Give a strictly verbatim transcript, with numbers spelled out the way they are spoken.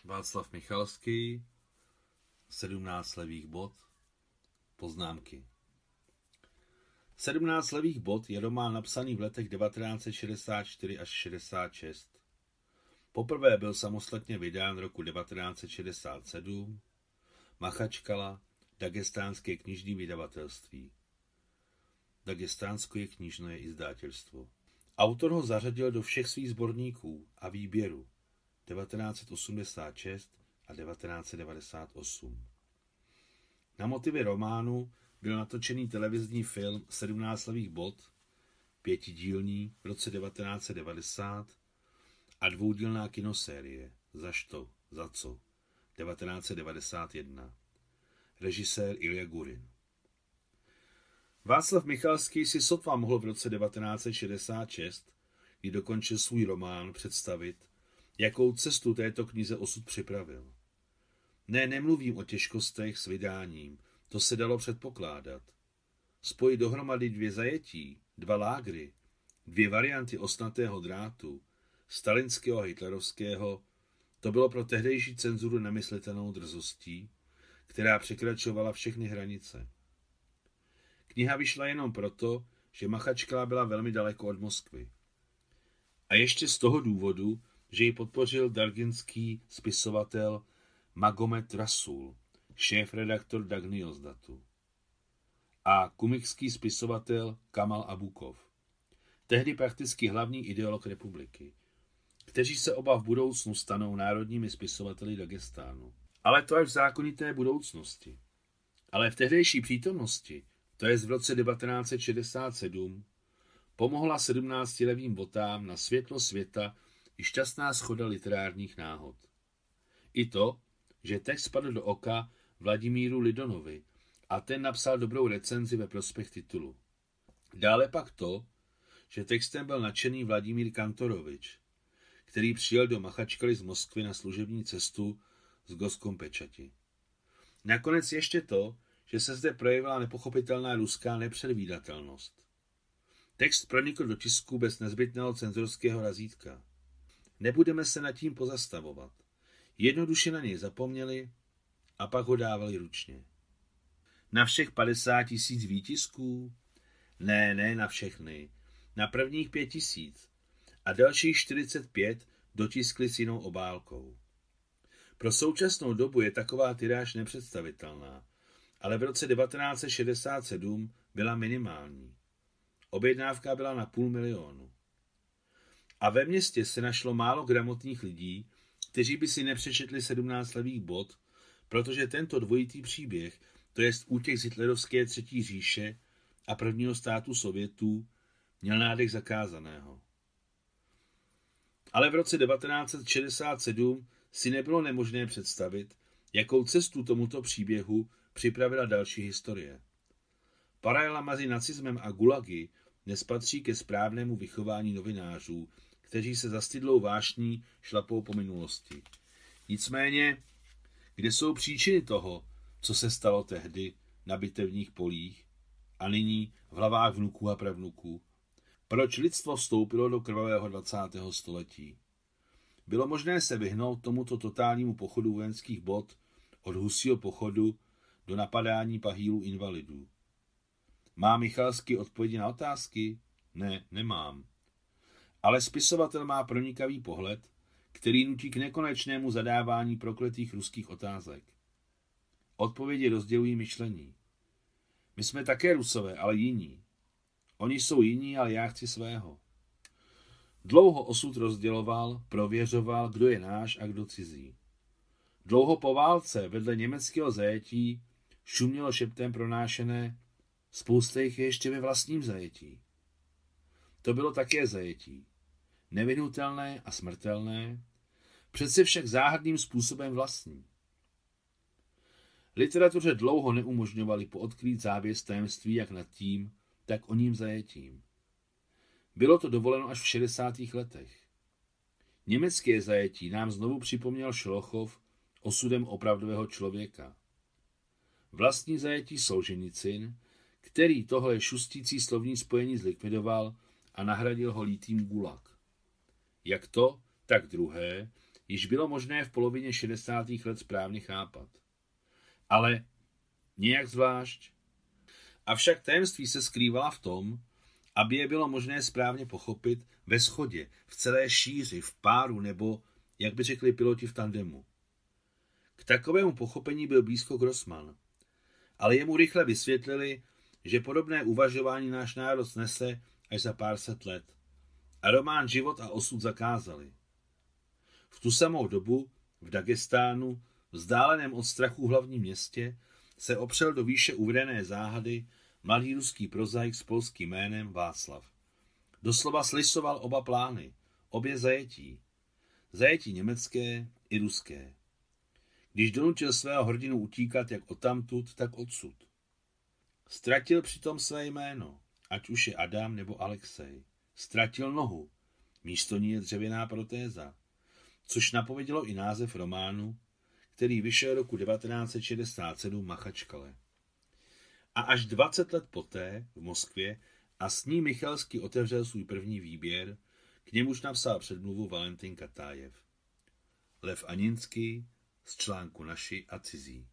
Václav Michalský, sedmnáct levých bod, poznámky. sedmnáct levých bod je román napsaný v letech devatenáct set šedesát čtyři až šedesát šest. Poprvé byl samostatně vydán roku devatenáct set šedesát sedm, Machačkala, Dagestánské knižní vydavatelství. Dagestánsko je knižné izdatelstvo. Autor ho zařadil do všech svých sborníků a výběrů devatenáct set osmdesát šest a devatenáct set devadesát osm. Na motivy románu byl natočený televizní film sedmnáct levých bod, pětidílný v roce devatenáct set devadesát a dvoudílná kinosérie Zaž to, za co, devatenáct set devadesát jedna. Režisér Ilja Gurin. Václav Michalský si sotva mohl v roce devatenáct set šedesát šest, kdy dokončil svůj román, představit, jakou cestu této knize osud připravil. Ne, nemluvím o těžkostech s vydáním, to se dalo předpokládat. Spojit dohromady dvě zajetí, dva lágry, dvě varianty ostnatého drátu, stalinského a hitlerovského, to bylo pro tehdejší cenzuru nemyslitelnou drzostí, která překračovala všechny hranice. Kniha vyšla jenom proto, že Machačkala byla velmi daleko od Moskvy. A ještě z toho důvodu, že ji podpořil darginský spisovatel Magomet Rasul, šéf-redaktor Dagniyozdatu, a kumikský spisovatel Kamal Abukov, tehdy prakticky hlavní ideolog republiky, kteří se oba v budoucnu stanou národními spisovateli Dagestánu. Ale to až v zákonité budoucnosti. Ale v tehdejší přítomnosti, to je v roce devatenáct set šedesát sedm, pomohla sedmnáctilevým botám na světlo světa i šťastná shoda literárních náhod. I to, že text spadl do oka Vladimíru Lidonovi a ten napsal dobrou recenzi ve prospěch titulu. Dále pak to, že textem byl nadšený Vladimír Kantorovič, který přijel do Machačkaly z Moskvy na služební cestu z Goskom pečati. Nakonec ještě to, že se zde projevila nepochopitelná ruská nepředvídatelnost. Text pronikl do tisku bez nezbytného cenzorského razítka. Nebudeme se nad tím pozastavovat. Jednoduše na něj zapomněli a pak ho dávali ručně. Na všech padesát tisíc výtisků? Ne, ne na všechny. Na prvních pět tisíc. A dalších čtyřicet pět dotiskli s jinou obálkou. Pro současnou dobu je taková tiráž nepředstavitelná, ale v roce devatenáct set šedesát sedm byla minimální. Objednávka byla na půl milionu. A ve městě se našlo málo gramotných lidí, kteří by si nepřečetli sedmnáct levých bod, protože tento dvojitý příběh, to jest útěk z hitlerovské třetí říše a prvního státu Sovětů, měl nádech zakázaného. Ale v roce devatenáct set šedesát sedm si nebylo nemožné představit, jakou cestu tomuto příběhu připravila další historie. Paralela mezi nacismem a gulagy nespatří ke správnému vychování novinářů, kteří se zastydlou vášní šlapou po minulosti. Nicméně, kde jsou příčiny toho, co se stalo tehdy na bitevních polích a nyní v hlavách vnuků a pravnuků? Proč lidstvo vstoupilo do krvavého dvacátého století? Bylo možné se vyhnout tomuto totálnímu pochodu vojenských bot od husího pochodu do napadání pahýlů invalidů. Má Michalský odpovědi na otázky? Ne, nemám. Ale spisovatel má pronikavý pohled, který nutí k nekonečnému zadávání prokletých ruských otázek. Odpovědi rozdělují myšlení. My jsme také Rusové, ale jiní. Oni jsou jiní, ale já chci svého. Dlouho osud rozděloval, prověřoval, kdo je náš a kdo cizí. Dlouho po válce vedle německého zajetí šumělo šeptem pronášené, spousta jich je ještě ve vlastním zajetí. To bylo také zajetí. Nevyhnutelné a smrtelné, přece však záhadným způsobem vlastní. Literatuře dlouho neumožňovali poodkrýt závěs tajemství jak nad tím, tak o ním zajetím. Bylo to dovoleno až v šedesátých letech. Německé zajetí nám znovu připomněl Šolochov osudem opravdového člověka. Vlastní zajetí Solženicin, který tohle šustící slovní spojení zlikvidoval a nahradil ho lítým gulag. Jak to, tak druhé již bylo možné v polovině šedesátých let správně chápat. Ale nějak zvlášť. Avšak tajemství se skrývala v tom, aby je bylo možné správně pochopit ve shodě, v celé šíři, v páru nebo, jak by řekli piloti, v tandemu. K takovému pochopení byl blízko Grossman, ale jemu rychle vysvětlili, že podobné uvažování náš národ snese až za pár set let a román Život a osud zakázali. V tu samou dobu v Dagestánu, vzdáleném od strachu hlavním městě, se opřel do výše uvedené záhady mladý ruský prozaik s polským jménem Václav. Doslova slisoval oba plány, obě zajetí. Zajetí německé i ruské. Když donutil svého hrdinu utíkat jak odtamtud, tak odsud. Ztratil přitom své jméno, ať už je Adam nebo Alexej. Ztratil nohu, místo ní je dřevěná protéza, což napovědělo i název románu, který vyšel roku devatenáct set šedesát sedm Machačkale. A až dvacet let poté v Moskvě a s ní Michalský otevřel svůj první výběr, k němuž napsal předmluvu Valentin Katájev. Lev Aninský z článku Naši a cizí.